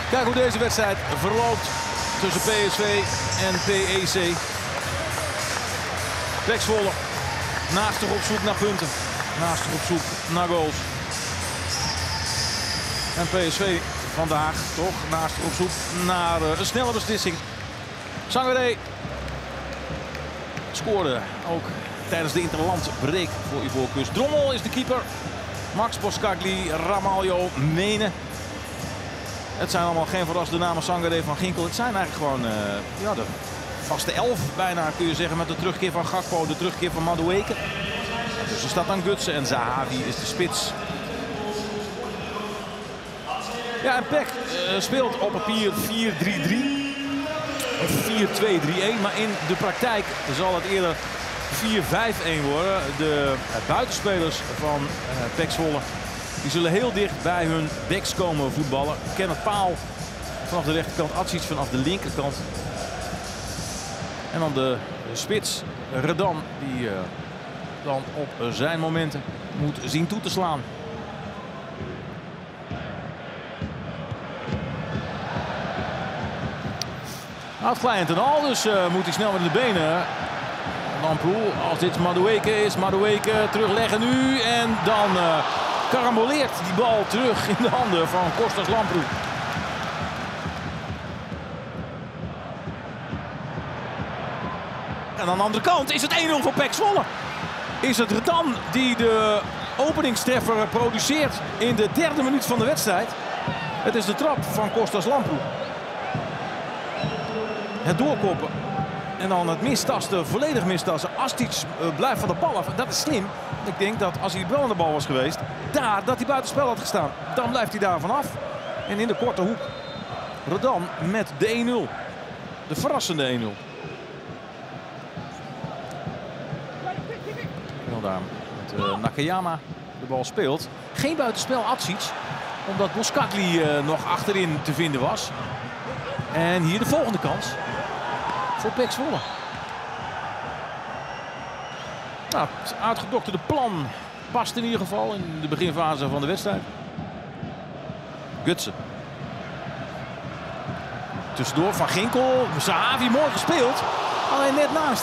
Kijk hoe deze wedstrijd verloopt tussen PSV en PEC. PEC Zwolle naastig op zoek naar punten. Naastig op zoek naar goals. En PSV vandaag toch naastig op zoek naar een snelle beslissing. Sangaré scoorde ook tijdens de interlandbreak voor Ivoorkust. Drommel is de keeper. Max Boskagli, Ramaljo, Mene. Het zijn allemaal geen verrassende namen. Sangaré, Van Ginkel. Het zijn eigenlijk gewoon de vaste 11 bijna kun je zeggen. Met de terugkeer van Gakpo, de terugkeer van Madueke. Dus er staat dan Gutsen en Zahavi is de spits. Ja, en PEC speelt op papier 4-3-3. Of 4-2-3-1. Maar in de praktijk zal het eerder 4-5-1 worden. De buitenspelers van PEC Zwolle die zullen heel dicht bij hun backs komen voetballen. Kenneth Paal vanaf de rechterkant, Atsic vanaf de linkerkant. En dan de spits Redan die dan op zijn momenten moet zien toe te slaan. Nou, het glijdt en al, dus moet hij snel met de benen. Lamproe, als dit Madueke is, Madueke terugleggen nu en dan karamboleert die bal terug in de handen van Kostas Lamproe. En aan de andere kant is het 1-0 voor PEC Zwolle. Is het Redan die de openingstreffer produceert in de derde minuut van de wedstrijd. Het is de trap van Kostas Lamproe. Het doorkoppen en dan het mistasten, volledig mistasten. Astic blijft van de bal af. Dat is slim. Ik denk dat als hij wel aan de bal was geweest, dat hij buitenspel had gestaan. Dan blijft hij daar vanaf. En in de korte hoek Redan met de 1-0. De verrassende 1-0. En daar met Nakayama de bal speelt. Geen buitenspel Atsic, omdat Boskagli nog achterin te vinden was. En hier de volgende kans voor PEC Zwolle. Nou, het uitgedokterde plan past in ieder geval in de beginfase van de wedstrijd. Gutsen. Tussendoor Van Ginkel. Zahavi mooi gespeeld. Alleen net naast.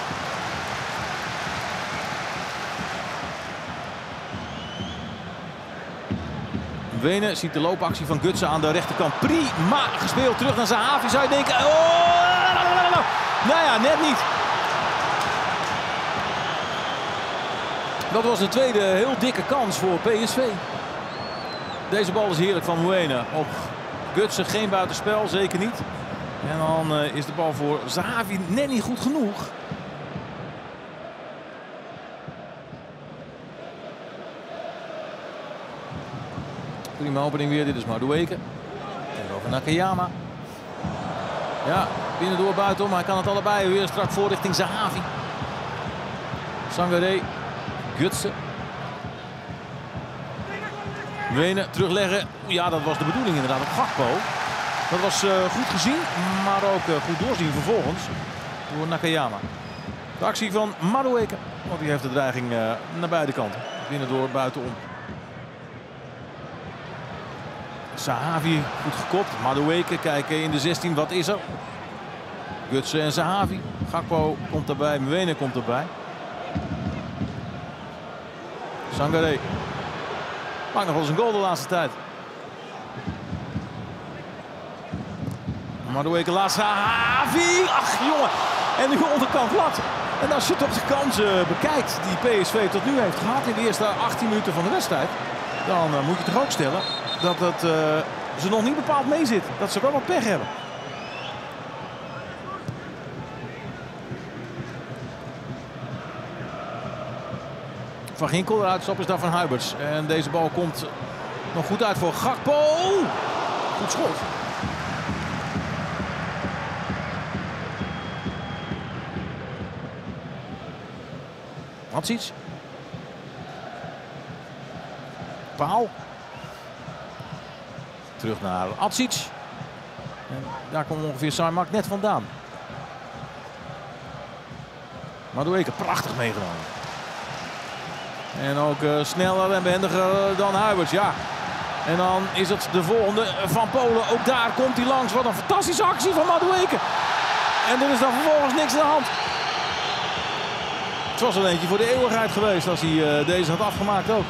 Wenen ziet de loopactie van Gutsen aan de rechterkant. Prima gespeeld. Terug naar Zahavi. Zou je denken... Oh! Nou ja, net niet. Dat was de tweede heel dikke kans voor PSV. Deze bal is heerlijk van Wenen. Op Gutsen geen buitenspel, zeker niet. En dan is de bal voor Zahavi net niet goed genoeg. Prima opening weer. Dit is Madueke. Tegenover Nakayama. Ja, binnendoor buitenom. Maar hij kan het allebei. Weer strak voor richting Zahavi. Sangaré. Gutsen. Wenen terugleggen. Ja, dat was de bedoeling inderdaad. Op Gakpo. Dat was goed gezien. Maar ook goed doorzien vervolgens. Door Nakayama. De actie van Madueke. Want die heeft de dreiging naar beide kanten. Binnendoor buitenom. Zahavi goed gekopt. Madueke kijken in de 16. Wat is er? Gutsen en Zahavi. Gakpo komt erbij. Wenen komt erbij. Sangaré. Maakt nog wel eens een goal de laatste tijd. Madueke laat Zahavi. Ach jongen. En nu onderkant lat. En als je toch de kansen bekijkt die PSV tot nu heeft gehad in de eerste 18 minuten van de wedstrijd. Dan moet je toch ook stellen dat het ze nog niet bepaald mee zit. Dat ze wel wat pech hebben. Van Ginkel, de uitstap is daar van Huiberts. En deze bal komt nog goed uit voor Gakpo. Goed schot. Atsic. Paal. Terug naar Atsic. En daar komt ongeveer Saimak net vandaan. Madueke prachtig meegenomen. En ook sneller en behendiger dan Huiberts. Ja, En dan is het de volgende van Polen. Ook daar komt hij langs. Wat een fantastische actie van Madueke. En er is dan vervolgens niks aan de hand. Het was er eentje voor de eeuwigheid geweest als hij deze had afgemaakt ook.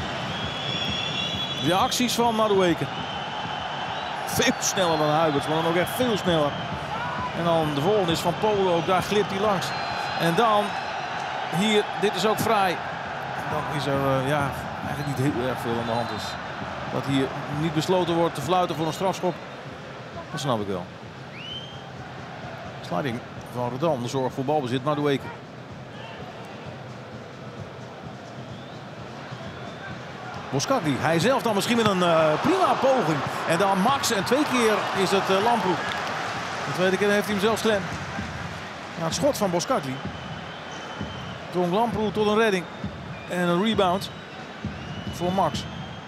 De acties van Madueke. Veel sneller dan Huiberts, maar dan ook echt veel sneller. En dan de volgende is van Polen. Ook daar glipt hij langs. En dan hier, dit is ook vrij. Dan is er eigenlijk niet heel erg veel aan de hand. Dus dat hier niet besloten wordt te fluiten voor een strafschop, dat snap ik wel. Sliding van Rotterdam, de zorg voor balbezit, Madueke. Boskakli, hij zelf dan misschien met een prima poging. En dan Max en 2 keer is het Lamproe. De tweede keer heeft hij hem zelfs klem. Ja, het schot van Boskakli drong Lamproe tot een redding. En een rebound voor Max.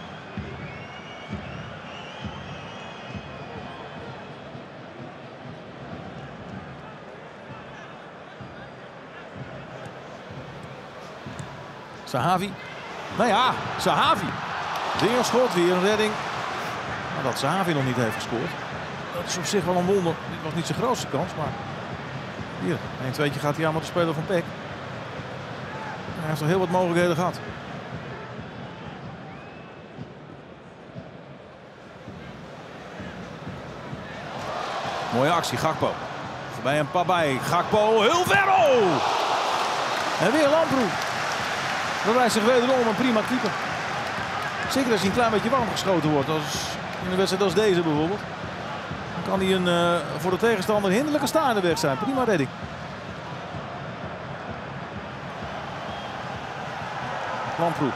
Sahavi. Nou ja, Sahavi. Weer een schot, weer een redding. Maar dat Sahavi nog niet heeft gescoord, dat is op zich wel een wonder. Dit was niet zijn grootste kans, maar hier, 1-2'tje gaat hij aan met de speler van PEC. Hij heeft nog heel wat mogelijkheden gehad. Mooie actie, Gakpo. Voorbij een Pabai. Gakpo, heel ver. Oh! En weer Lamproe. Bewijst zich wederom een prima keeper. Zeker als hij een klein beetje warm geschoten wordt. Als in een wedstrijd als deze bijvoorbeeld. Dan kan hij voor de tegenstander hinderlijke staande weg zijn. Prima redding. Lamproe.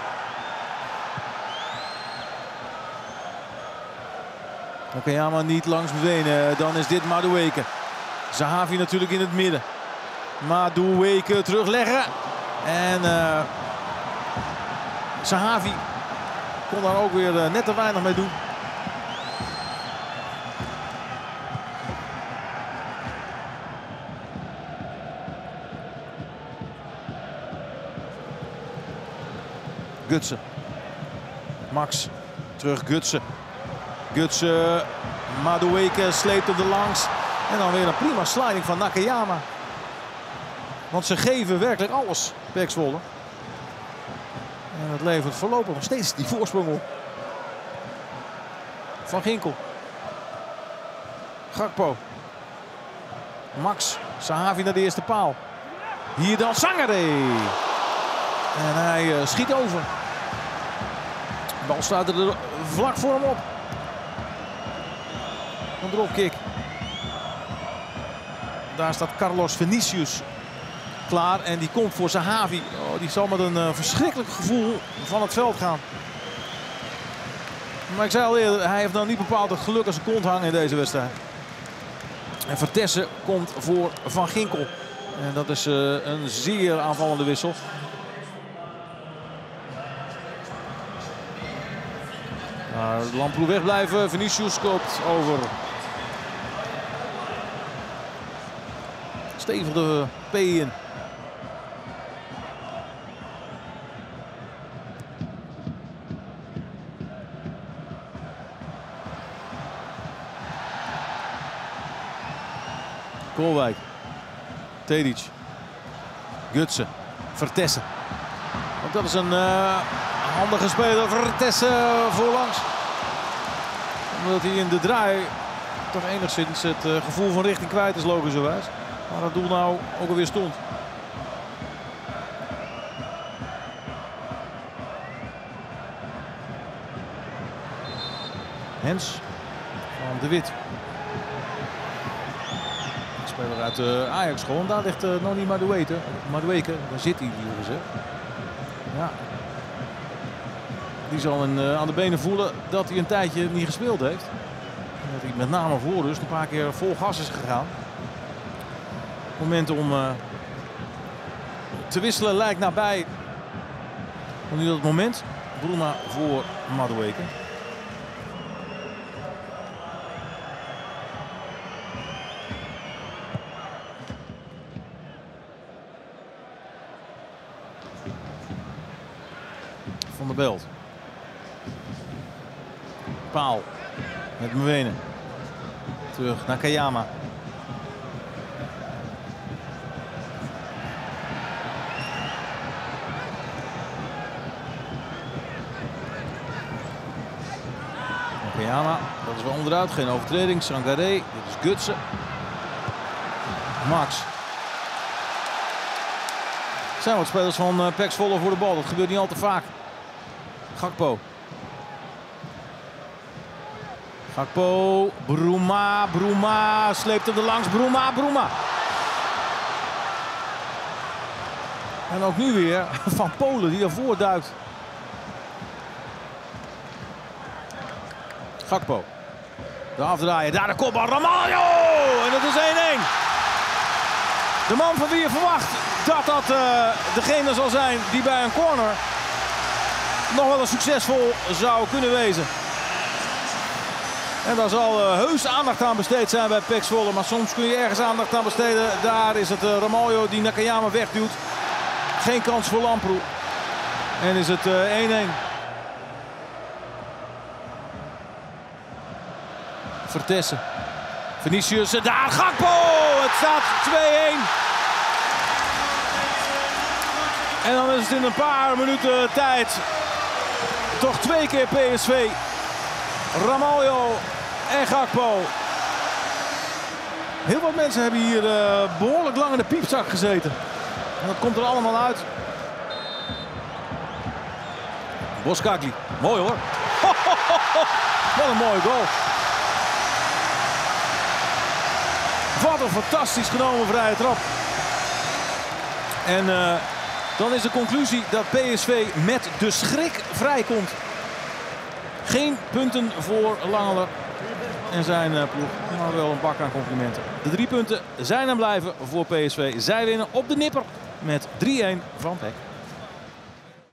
Nakayama niet langs benen. Dan is dit Madueke. Sahavi natuurlijk in het midden. Madueke terugleggen. En Sahavi kon daar ook weer net te weinig mee doen. Gutsen. Max. Terug Gutsen. Gutsen. Madueke sleept hem er langs. En dan weer een prima sliding van Nakayama. Want ze geven werkelijk alles, PEC Zwolle. En dat levert voorlopig nog steeds die voorsprong op. Van Ginkel. Gakpo. Max. Sahavi naar de eerste paal. Hier dan Sangare. En hij schiet over. De bal staat er vlak voor hem op. Een dropkick. Daar staat Carlos Vinicius klaar en die komt voor Sahavi. Oh, die zal met een verschrikkelijk gevoel van het veld gaan. Maar ik zei al eerder, hij heeft nou niet bepaald het geluk als een kont hangen in deze wedstrijd. En Vertessen komt voor Van Ginkel. En dat is een zeer aanvallende wissel. Lamproe wegblijven. Vinicius koopt over. Stevig de P in. Koolwijk. Tedic. Gutsen. Vertessen. Ook dat is een handige speler. Vertessen voorlangs. Omdat hij in de draai toch enigszins het gevoel van richting kwijt is, logischerwijs. Maar dat doel nou ook alweer stond. Hens van de Wit. Speler uit de Ajax-school. En daar ligt Noni Madueke. Daar zit hij, liever gezegd. Ja. Die zal aan de benen voelen dat hij een tijdje niet gespeeld heeft. En dat hij met name voor rust een paar keer vol gas is gegaan. Het moment om te wisselen lijkt nabij. En nu dat moment. Bruma voor Madueke. Van der Belt. paal. Met Mwene. Terug naar Kayama. Kayama, dat is wel onderuit, geen overtreding. Sangaré, dit is Gutsen. Max. Er zijn wat spelers van PEC Zwolle voor de bal, dat gebeurt niet al te vaak. Gakpo. Gakpo, Bruma sleept hem er langs, Bruma. En ook nu weer Van Polen die ervoor duikt. Gakpo. De afdraaien, daar de kopbal, Ramalho! En het is 1-1. De man van wie je verwacht dat degene zal zijn die bij een corner nog wel eens succesvol zou kunnen wezen. En daar zal heus aandacht aan besteed zijn bij PEC Zwolle. Maar soms kun je ergens aandacht aan besteden. Daar is het Ramalho die Nakayama wegduwt. Geen kans voor Lamproe. En is het 1-1. Vertessen. Vinicius, daar Gakpo! Het staat 2-1. En dan is het in een paar minuten tijd toch 2 keer PSV. Ramalho en Gakpo. Heel wat mensen hebben hier behoorlijk lang in de piepzak gezeten. En dat komt er allemaal uit. Boskagli. Mooi hoor. Wat een mooie goal. Wat een fantastisch genomen vrije trap. En dan is de conclusie dat PSV met de schrik vrijkomt. Geen punten voor Langeler en zijn ploeg, maar wel een bak aan complimenten. De 3 punten zijn en blijven voor PSV. Zij winnen op de nipper met 3-1 van PEC.